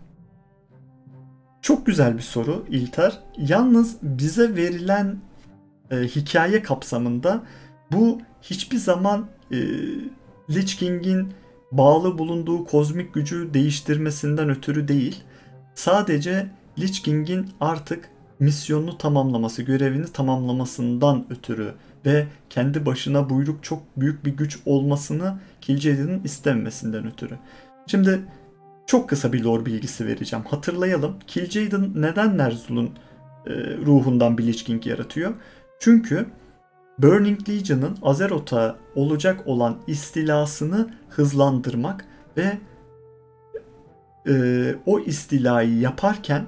Çok güzel bir soru İlter. Yalnız bize verilen hikaye kapsamında bu hiçbir zaman Lich King'in bağlı bulunduğu kozmik gücü değiştirmesinden ötürü değil. Sadece Lich King'in artık misyonunu tamamlaması, görevini tamamlamasından ötürü ve kendi başına buyruk çok büyük bir güç olmasını Kil'jaeden'in istememesinden ötürü. Şimdi çok kısa bir lore bilgisi vereceğim. Hatırlayalım. Kil'jaeden neden Ner'zhul'un ruhundan bir Lich King yaratıyor? Çünkü Burning Legion'ın Azeroth'a olacak olan istilasını hızlandırmak ve o istilayı yaparken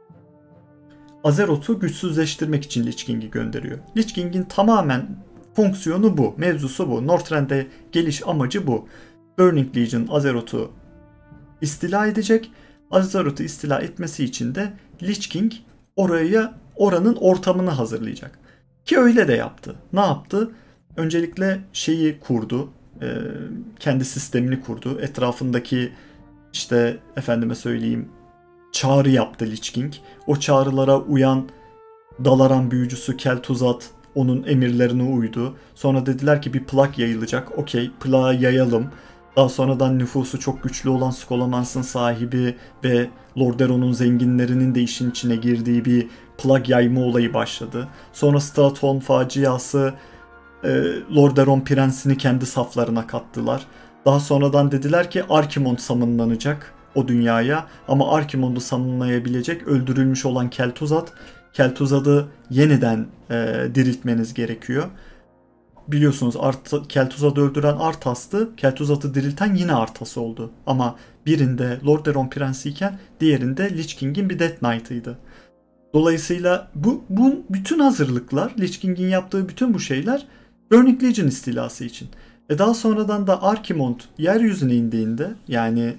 Azeroth'u güçsüzleştirmek için Lich King'i gönderiyor. Lich King'in tamamen fonksiyonu bu, mevzusu bu. Northrend'e geliş amacı bu. Burning Legion Azeroth'u istila edecek. Azeroth'u istila etmesi için de Lich King oranın ortamını hazırlayacak. Ki öyle de yaptı. Ne yaptı? Öncelikle şeyi kurdu. Kendi sistemini kurdu. Etrafındaki işte efendime söyleyeyim çağrı yaptı Lich King. O çağrılara uyan Dalaran büyücüsü Kel'Thuzad onun emirlerine uydu. Sonra dediler ki bir plak yayılacak. Okey, plağı yayalım. Daha sonradan nüfusu çok güçlü olan Scholamanc'ın sahibi ve Lordaeron'un zenginlerinin de işin içine girdiği bir plug yayma olayı başladı. Sonra Strathorn faciası, Lordaeron prensini kendi saflarına kattılar. Daha sonradan dediler ki Archimonde summonlanacak o dünyaya ama Archimonde'u summonlayabilecek öldürülmüş olan Kel'Thuzad'ı yeniden diriltmeniz gerekiyor. Biliyorsunuz Kel'Thuzad'ı öldüren Arthas'tı. Kel'Thuzad'ı dirilten yine Arthas oldu. Ama birinde Lordaeron prensiyken diğerinde Lich King'in bir Death Knight'ıydı. Dolayısıyla bu bütün hazırlıklar, Lich King'in yaptığı bütün bu şeyler Burning Legion istilası için. Daha sonradan da Archimonde yeryüzüne indiğinde, yani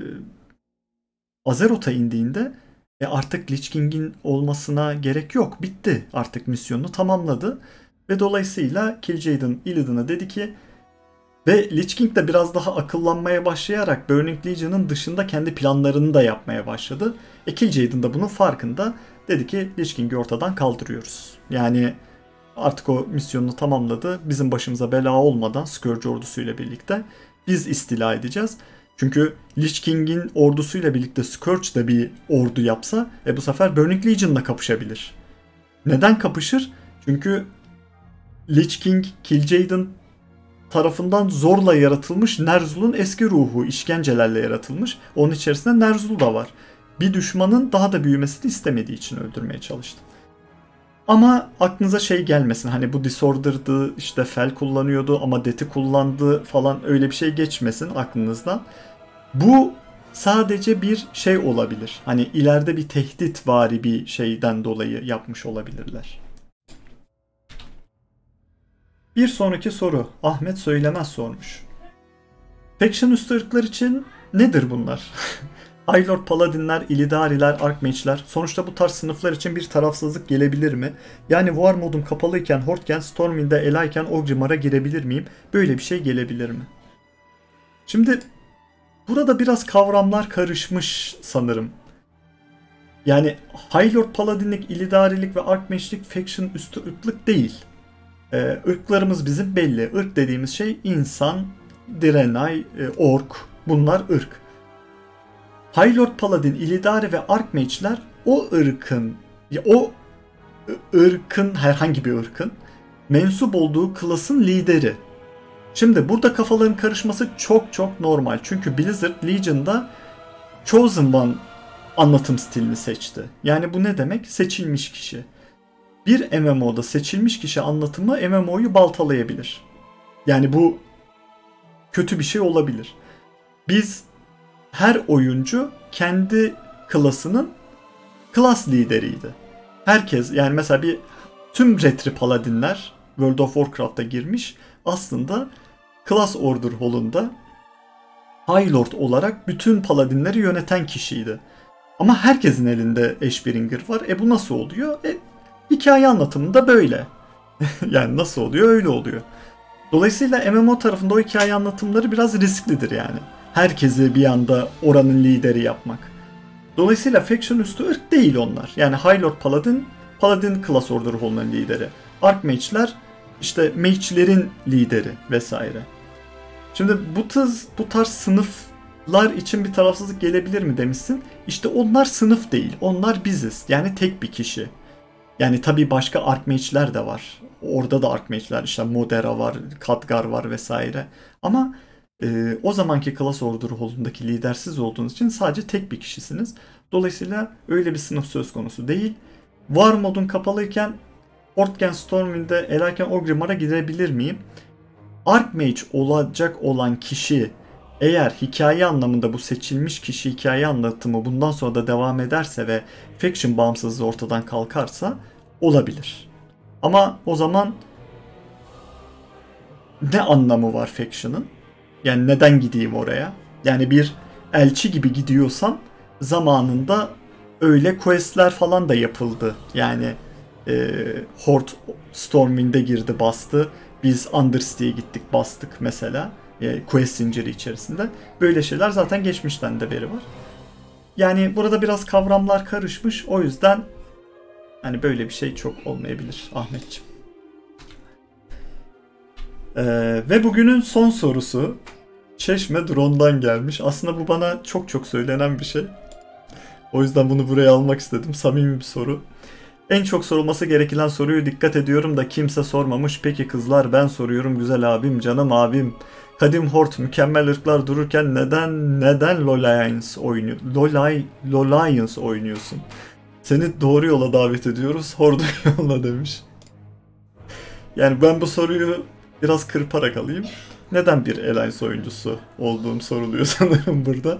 Azeroth'a indiğinde artık Lich King'in olmasına gerek yok. Bitti. Artık misyonunu tamamladı. Ve dolayısıyla Kil'jaeden Illidan'a dedi ki ve Lich King de biraz daha akıllanmaya başlayarak Burning Legion'ın dışında kendi planlarını da yapmaya başladı. Kil'jaeden de bunun farkında. Dedi ki Lich King'i ortadan kaldırıyoruz. Yani artık o misyonunu tamamladı. Bizim başımıza bela olmadan Scourge ordusuyla birlikte biz istila edeceğiz. Çünkü Lich King'in ordusuyla birlikte Scourge de bir ordu yapsa bu sefer Burning Legion'la kapışabilir. Neden kapışır? Çünkü Lich King, Kil'jaeden tarafından zorla yaratılmış Ner'zhul'un eski ruhu, işkencelerle yaratılmış. Onun içerisinde Ner'zhul da var. Bir düşmanın daha da büyümesini istemediği için öldürmeye çalıştı. Ama aklınıza şey gelmesin, hani bu Disorder'dı, işte Fel kullanıyordu ama Det'i kullandı falan, öyle bir şey geçmesin aklınızdan. Bu sadece bir şey olabilir. Hani ileride bir tehditvari bir şeyden dolayı yapmış olabilirler. Bir sonraki soru Ahmet Söylemez sormuş. Faction üstü ırklar için nedir bunlar? High Lord Paladinler, Illidariler, Archmage'ler. Sonuçta bu tarz sınıflar için bir tarafsızlık gelebilir mi? Yani War modum kapalıyken, Hordken, Stormwind'e elayken Orgrimmar'a girebilir miyim? Böyle bir şey gelebilir mi? Şimdi burada biraz kavramlar karışmış sanırım. Yani High Lord Paladinlik, Illidarilik ve Archmage'lik Faction üstü ırklık değil. Irklarımız bizim belli. Irk dediğimiz şey insan, Draenei, Ork. Bunlar ırk. High Lord Paladin, Illidari ve Archmage'ler o ırkın, herhangi bir ırkın mensup olduğu klasın lideri. Şimdi burada kafaların karışması çok çok normal. Çünkü Blizzard Legion'da Chosen One anlatım stilini seçti. Yani bu ne demek? Seçilmiş kişi. Bir MMO'da seçilmiş kişi anlatımı MMO'yu baltalayabilir. Yani bu kötü bir şey olabilir. Her oyuncu kendi klasının klas lideriydi. Herkes, yani mesela tüm Retri Paladinler World of Warcraft'a girmiş, aslında Class Order Hall'unda High Lord olarak bütün Paladinleri yöneten kişiydi. Ama herkesin elinde Ashbringer var. Bu nasıl oluyor? Hikaye anlatımında böyle. Yani nasıl oluyor? Öyle oluyor. Dolayısıyla MMO tarafında o hikaye anlatımları biraz risklidir yani. Herkesi bir anda oranın lideri yapmak. Dolayısıyla Faction üstü ırk değil onlar. Yani High Lord Paladin, Paladin Class Order Hall'un lideri. Archmage'ler işte mage'lerin lideri vesaire. Şimdi bu tarz sınıflar için bir tarafsızlık gelebilir mi demişsin. İşte onlar sınıf değil. Onlar biziz. Yani tek bir kişi. Yani tabii başka Archmage'ler de var. Orada da Archmage'ler, işte Modera var, Khadgar var vesaire. Ama o zamanki Class Order Hall'undaki lidersiz olduğunuz için sadece tek bir kişisiniz. Dolayısıyla öyle bir sınıf söz konusu değil. War modun kapalıyken Hordken, Stormwind'e elerken Orgrimmar'a gidebilir miyim? Archmage olacak olan kişi eğer hikaye anlamında bu seçilmiş kişi hikaye anlatımı bundan sonra da devam ederse ve faction bağımsızlığı ortadan kalkarsa olabilir. Ama o zaman ne anlamı var faction'ın? Yani neden gideyim oraya? Yani bir elçi gibi gidiyorsam zamanında öyle questler falan da yapıldı. Yani Horde Stormwind'e girdi, bastı. Biz Undercity'ye gittik, bastık mesela. Quest zinciri içerisinde. Böyle şeyler zaten geçmişten de beri var. Yani burada biraz kavramlar karışmış. O yüzden hani böyle bir şey çok olmayabilir Ahmetciğim. Ve bugünün son sorusu Çeşme Drone'dan gelmiş. Aslında bu bana çok çok söylenen bir şey. O yüzden bunu buraya almak istedim. Samimi bir soru. En çok sorulması gereken soruyu dikkat ediyorum da kimse sormamış. Peki kızlar, ben soruyorum güzel abim, canım abim. Kadim Horde mükemmel ırklar dururken neden Loliance oynuyorsun? Seni doğru yola davet ediyoruz. Horde yolla demiş. Yani ben bu soruyu biraz kırparak alayım. Neden bir Alliance oyuncusu olduğum soruluyor sanırım burada.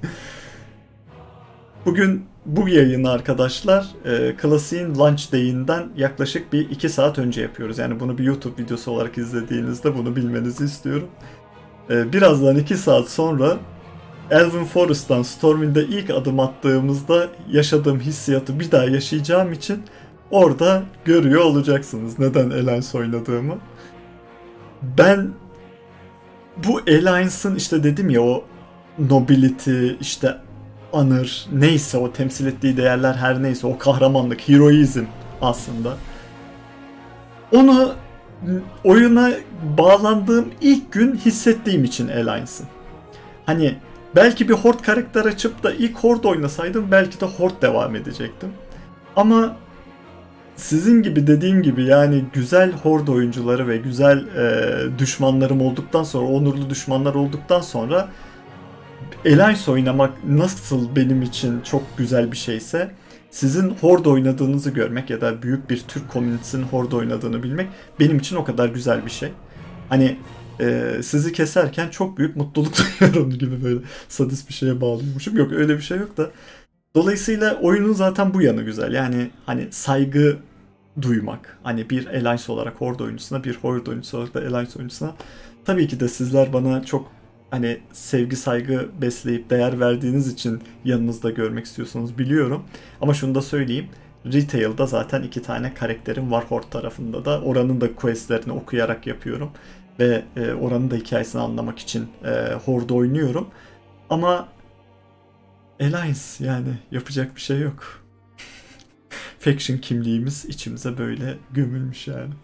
Bugün bu yayını arkadaşlar klasiğin launch day'inden yaklaşık bir 2 saat önce yapıyoruz. Yani bunu bir YouTube videosu olarak izlediğinizde bunu bilmenizi istiyorum. Birazdan 2 saat sonra Elven Forest'tan Stormwind'e ilk adım attığımızda yaşadığım hissiyatı bir daha yaşayacağım için orada görüyor olacaksınız neden Alliance oynadığımı. Ben bu Alliance'ın işte dedim ya o nobility, işte honor, neyse o temsil ettiği değerler, her neyse o kahramanlık, heroizm aslında. Onu oyuna bağlandığım ilk gün hissettiğim için Alliance'ın. Hani belki bir Horde karakter açıp da ilk Horde oynasaydım belki de Horde devam edecektim. Ama sizin gibi dediğim gibi yani güzel Horde oyuncuları ve güzel düşmanlarım olduktan sonra, onurlu düşmanlar olduktan sonra Alliance oynamak nasıl benim için çok güzel bir şeyse, sizin Horde oynadığınızı görmek ya da büyük bir Türk komünitesinin Horde oynadığını bilmek benim için o kadar güzel bir şey. Hani sizi keserken çok büyük mutluluk duyuyorum gibi, böyle sadist bir şeye bağlıyormuşum. Yok, öyle bir şey yok da. Dolayısıyla oyunun zaten bu yanı güzel. Yani hani saygı duymak. Hani bir Alliance olarak Horde oyuncusuna, bir Horde oyuncusu olarak da Alliance oyuncusuna. Tabii ki de sizler bana çok hani sevgi saygı besleyip değer verdiğiniz için yanınızda görmek istiyorsunuz, biliyorum. Ama şunu da söyleyeyim. Retail'da zaten 2 tane karakterim var Horde tarafında da. Oranın da questlerini okuyarak yapıyorum. Ve oranın da hikayesini anlamak için Horde oynuyorum. Ama Alliance, yani yapacak bir şey yok. Faction kimliğimiz içimize böyle gömülmüş yani.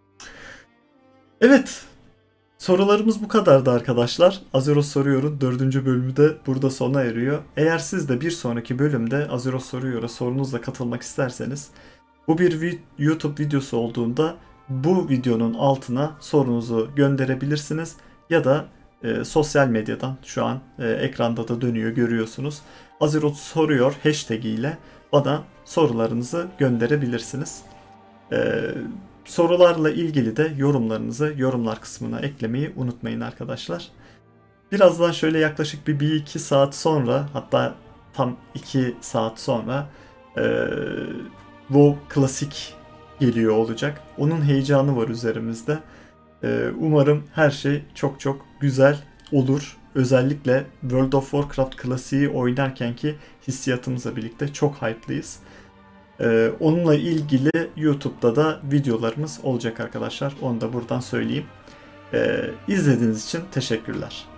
Evet. Sorularımız bu kadardı arkadaşlar. Azeroth Soruyor'un 4. bölümü de burada sona eriyor. Eğer siz de bir sonraki bölümde Azeroth Soruyor'a sorunuzla katılmak isterseniz, bu bir YouTube videosu olduğunda bu videonun altına sorunuzu gönderebilirsiniz. Ya da sosyal medyadan, şu an ekranda da dönüyor, görüyorsunuz. Azeroth Soruyor hashtag ile bana sorularınızı gönderebilirsiniz. Sorularla ilgili de yorumlarınızı yorumlar kısmına eklemeyi unutmayın arkadaşlar. Birazdan şöyle yaklaşık bir 1-2 saat sonra, hatta tam 2 saat sonra WoW Klasik geliyor olacak. Onun heyecanı var üzerimizde. Umarım her şey çok çok güzel olur. Özellikle World of Warcraft klasiği oynarkenki hissiyatımızla birlikte çok hype'lıyız. Onunla ilgili YouTube'da da videolarımız olacak arkadaşlar. Onu da buradan söyleyeyim. İzlediğiniz için teşekkürler.